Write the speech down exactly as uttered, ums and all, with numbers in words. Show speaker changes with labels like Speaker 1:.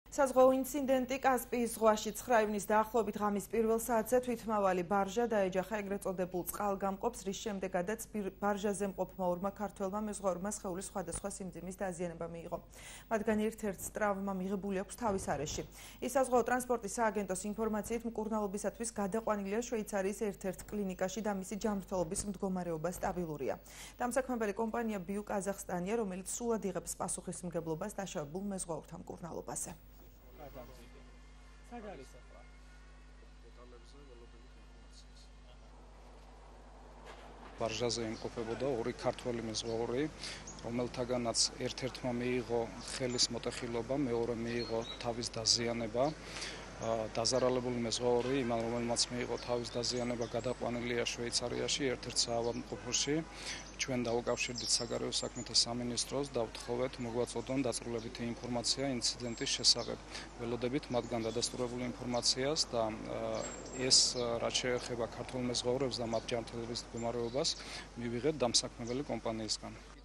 Speaker 1: საზღვაო ინციდენტი კასპიის ზღვაში ცხრა ივნის დაახლოებით ღამის პირველ საათზე თვითმავალი ბარჟა დაეჯახა ეგრეთ წოდებულ წყალგამყოფს, რის შემდეგაც ბარჟაზე მყოფმა ორმა ქართველმა მეზღვაურმა სხეულის სხვადასხვა სიმძიმის დაზიანება მიიღო. მათგან ერთ-ერთს ტრავმა მიღებული აქვს თავის არეში. ის საზღვაო ტრანსპორტის სააგენტოს ინფორმაციით მკურნალობისათვის გადაყვანილია შვეიცარიის ერთ-ერთ კლინიკაში და მისი ჯანმრთელობის მდგომარეობა სტაბილურია. დამსაქმებელი კომპანია ბიუ კაზახსტანია, რომელიც სულად იღებს პასუხისმგებლობას დაშავებულ მეზღვაურთა მკურნალობაზე.
Speaker 2: ბარჟაზე იმყოფებოდა ორი ქართველი მეზღვაური, რომელთაგანაც ერთ-ერთმა მიიღო ხელის მოტეხილობა, მეორე მიიღო თავის დაზიანება. დაზარალებული მეზღვაური, იმან რომელმაც მიიღო თავის დაზიანება, გადაყვანილია შვეიცარიაში, ერთ-ერთ საავადმყოფოში. ჩვენ დავუკავშირდით საგარეო საქმეთა სამინისტროს და ვთხოვეთ მოგვაწოდონ დაწვრილებითი ინფორმაცია ინციდენტის შესახებ. ველოდებით მათგან დადასტურებული ინფორმაციას და ეს რაც შეეხება ქართველ მეზღვაურებს და მათ ჯანმრთელობის მდგომარეობას მივიღეთ დამსაქმებელი კომპანიისგან.